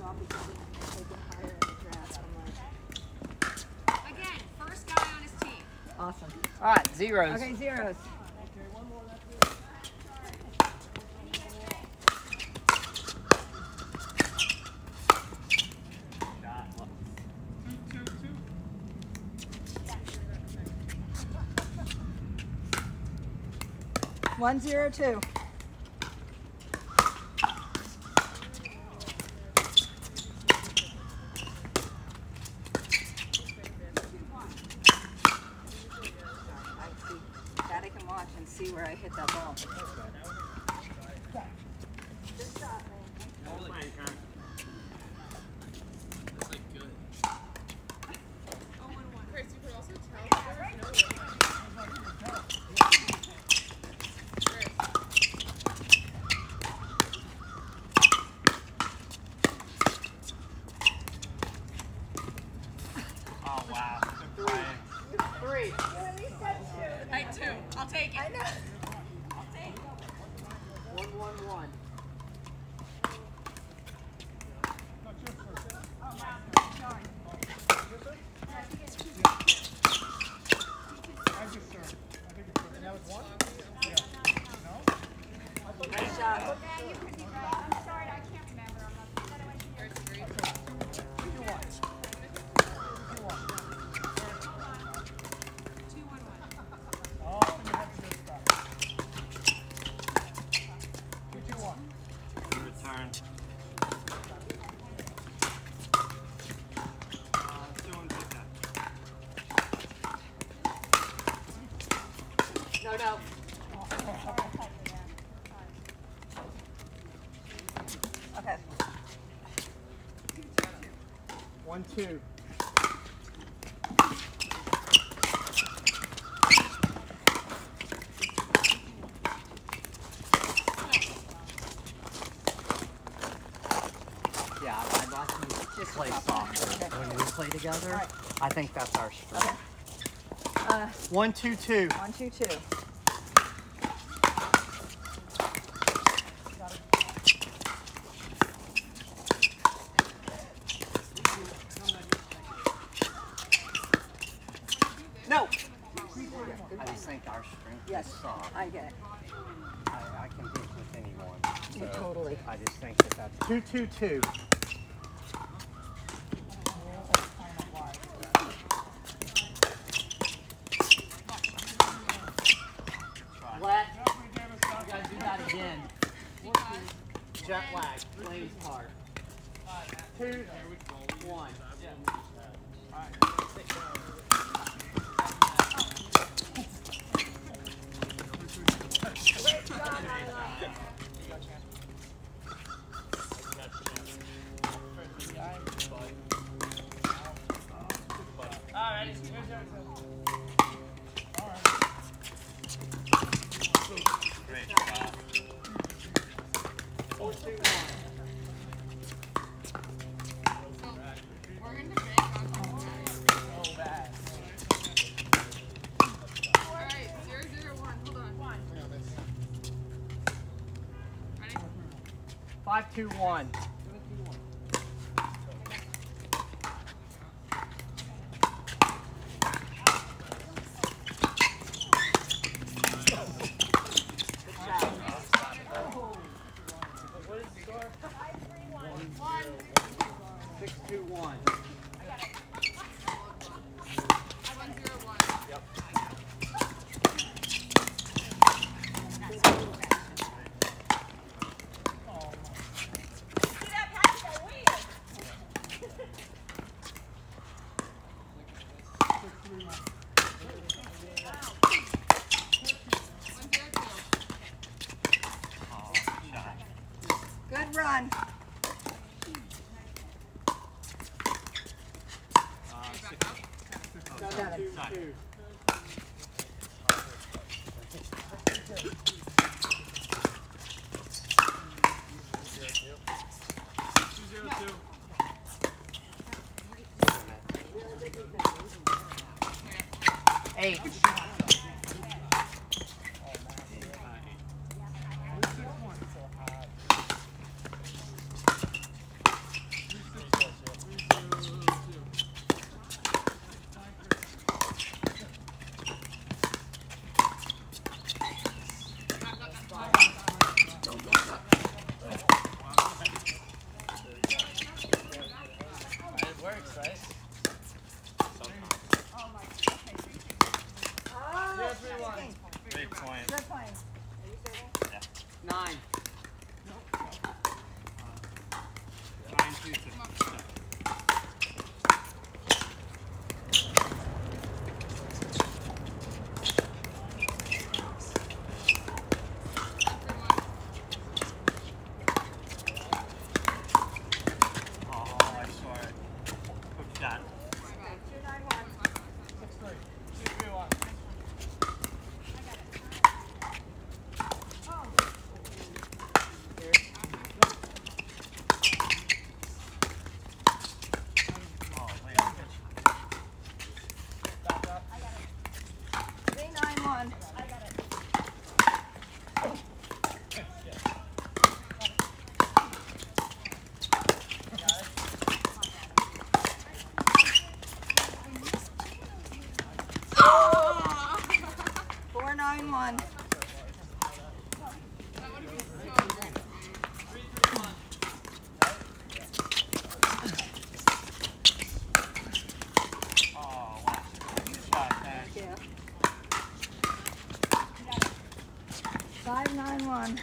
off because it's taken higher in the draft. I'm like, again, first guy on his team. awesome. All right, zeros. Okay, zeros. One, zero, two. That I can watch and see where I hit that ball. Good shot, man. Chris, you could also tell. Oh, wow. Three. Hey, two. I'll take it. I know. I'll take it. 1-1-1. Nice shot. I'm sorry, I can't remember. Return. No. Okay. 1-2. Yeah, I'd like to play softer when we play together. Right. I think that's our strength. Okay. 1-2-2. 1, 2, 2. No. I just think our strength Yes, is soft. I get it. I can hit with anyone. Yeah, totally. I just think that's 2-2-2. What? You gotta do that again. Jet lag, Blaze Park. 2, 1. Great job. 4, 2, 1. We're in the break on So bad. All right, 0-0-1. Hold on. Ready? 5-2-1. What is the score? 6-2-1. 1-0-1. Yep. Good run. 7. 2-2. Eight. 1. That would have been so great. Oh, wow. Good shot, man. Yeah. 5-9-1.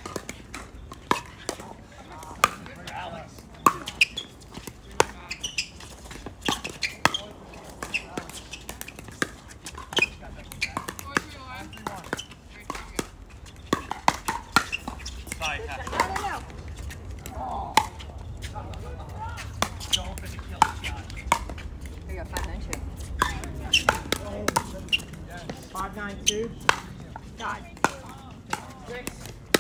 Alex. Sorry, Kat. No. Don't finish kill the shot. There you go, 5-9-2. 5-9-2. God. 6.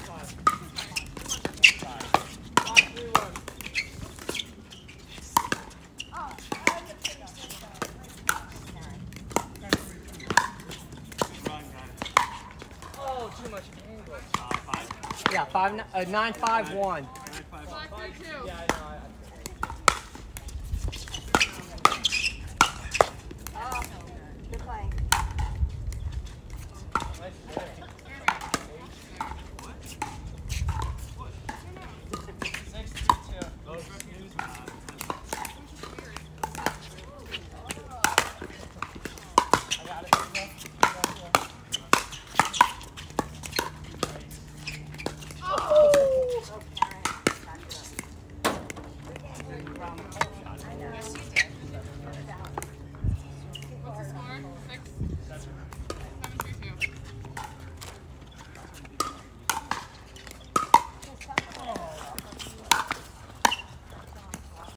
Run, guys. Oh, too much angle. 5. Yeah, 9-5-1. 9-5. 5-3-2. Yeah, I know. Oh, good play. Nice play. 6-3-2. Those reviews, I got it. Oh, Karen. Back it up.